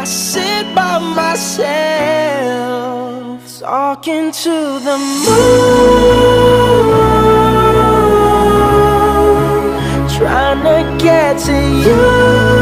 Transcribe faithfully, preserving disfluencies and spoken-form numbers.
sit by myself, talking to the moon, trying to get to you.